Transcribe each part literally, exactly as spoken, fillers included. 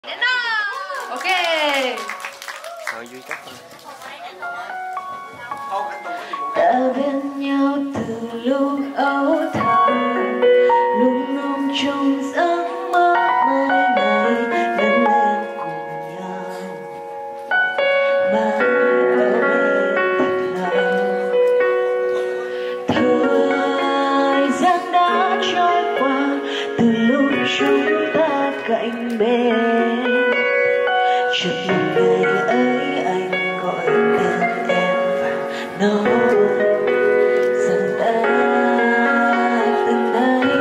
Đến nào. Ok. Rồi duy cấp thôi. Đã bên nhau từ lúc ấu thơ, luôn ôm trong giấc mơ mai này lớn lên cùng nhau, mãi ở bên thật lâu. Thời gian đã trôi qua từ lúc chúng ta cạnh bên, chợt một ngày ấy anh gọi tên em và nói rằng đã từng đây.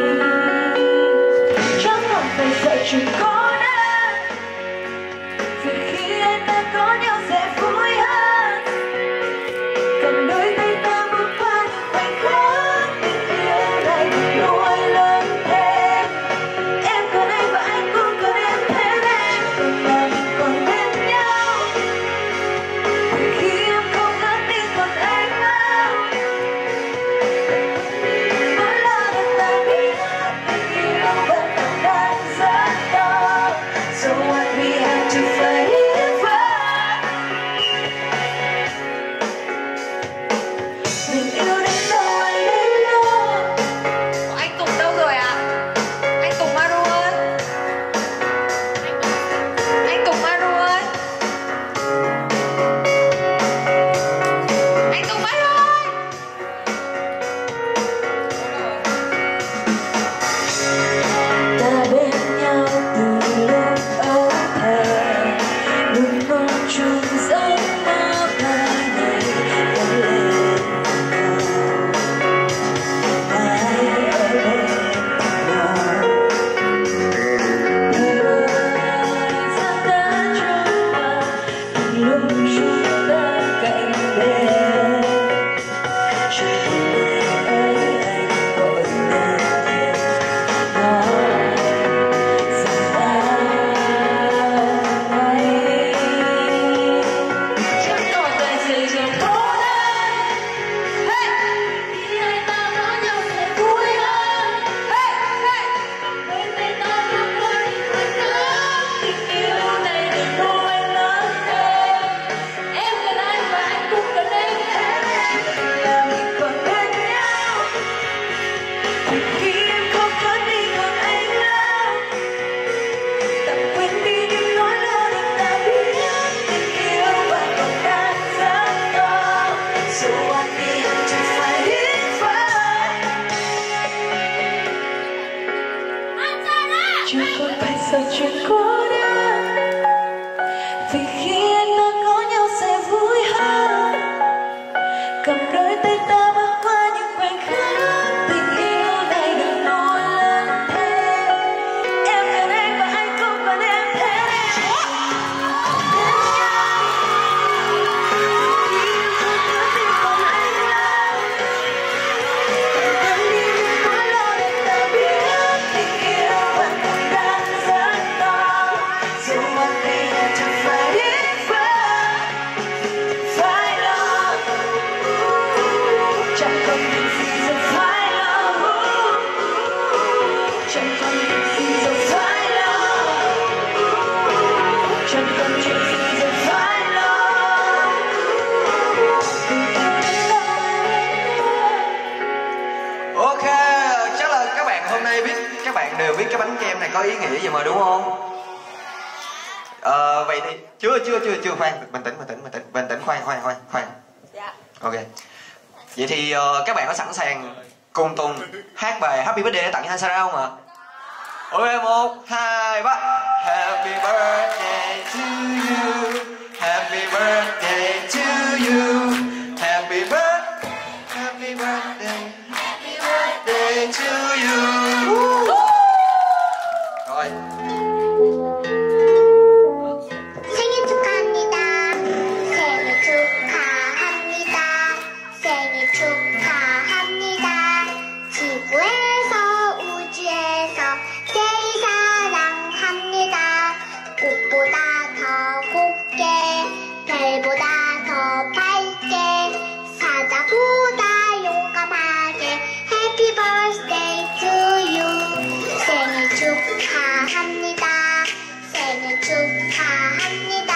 Chẳng còn phải sợ chuyện có đã, vì khi anh ta có nhau sẽ vui hơn. Cầm đôi tay ta bước qua những khoảnh khắc tình yêu này nuôi lớn thêm. Em cần anh và anh cũng cần em thêm em, từng là mình còn bên nhau. Từ khi em không ngất đi còn anh ơi, mỗi lần em ta biết tình yêu vẫn còn đang rất to. So what we have to fight it for. Mình yêu đến đâu anh đến đó. Anh Tùng đâu rồi ạ? Anh Tùng Maru ơi. Anh Tùng Maru ơi. Anh Tùng Maru ơi. Ta bên nhau từ lúc ấu thơ, luôn ôm chung giấc mơ mai này lớn lên cùng nhau, mãi ở bên thật lâu. Thời gian đã trôi qua từ lúc chúng ta cạnh bên, chợt một ngày ấy anh gọi tên em nói rằng đã đây. Chẳng còn phải dây dưa cố gắng. Khi hai ta có nhau sẽ vui hơn. Đôi tay ta bước qua những khoảnh khắc tình yêu này để nuôi lớn thêm. Em cần anh và anh cũng cần em thêm em, là mình còn bên nhau. Từ khi em không có đi còn anh ơi, tạm quên đi những nỗi lo được ta biết tình yêu vẫn còn đang rất to. So what we have to fight it for. Chẳng còn phải sợ chuyện cố đã, vì khi anh ta có nhau sẽ vui hơn. Cầm đôi tay ta bước qua những khoảnh khắc tình yêu này được nuôi lớn thêm. Em cần anh và anh cũng cần em thêm em. Bên nhau. Khi em không có tim còn anh ơi, quên đi những nỗi lo để ta biết tình yêu vẫn còn đang rất to. So what we have to fight it for. Phải lo, chẳng còn việc gì giờ phải lo. Chẳng còn việc gì giờ phải lo. Chẳng còn chuyện gì giờ phải lo. Ok, chắc là các bạn hôm nay biết, các bạn đều biết cái bánh kem này có ý nghĩa gì mà đúng không? Ờ, vậy thì chưa chưa chưa chưa khoan, bình tĩnh bình tĩnh bình tĩnh bình tĩnh khoan khoan khoan khoan. Dạ. Ok. Vậy thì ờ, các bạn có sẵn sàng cùng Tùng hát bài Happy Birthday để tặng cho Hansara không ạ? Ok, một, hai, ba. Happy birthday to you. Happy birthday to you. Happy birthday. Happy birthday. Happy birthday to you. Rồi. 생일 축하합니다. 생일 축하합니다. 생일 축하합니다. 지구에서 우주에서 제일 사랑합니다. 생일 축하합니다.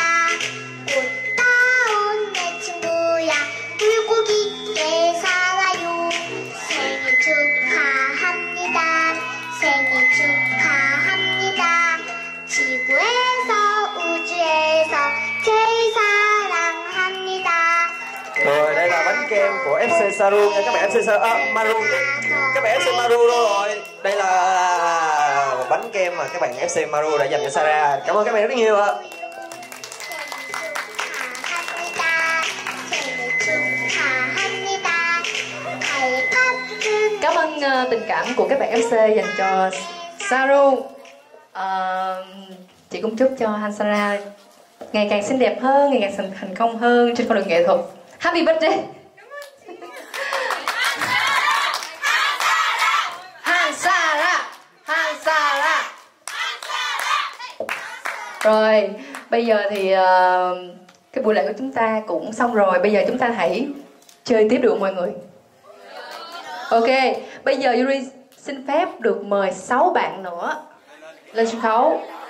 꽃다운 내 친구야 불고기에 살아요. 생일 축하합니다. 생일 축하합니다. 지구에서 우주에서 제일 사랑합니다. Rồi đây là bánh kem của ép xê Saru nha các bạn. ép xê Saru, à, Maru các bạn ép xê Maru đâu rồi? Đây là bánh kem mà các bạn ép xê Maru đã dành cho Sarah. Cảm ơn các bạn rất nhiều ạ. Cảm ơn uh, tình cảm của các bạn ép xê dành cho Saru. Uh, chị cũng chúc cho Hansara ngày càng xinh đẹp hơn, ngày càng thành công hơn trên con đường nghệ thuật. Happy birthday! Hansara! Hansara! Rồi, bây giờ thì uh, cái buổi lễ của chúng ta cũng xong rồi. Bây giờ chúng ta hãy chơi tiếp được mọi người. Ok, bây giờ Yuri xin phép được mời sáu bạn nữa lên sân khấu.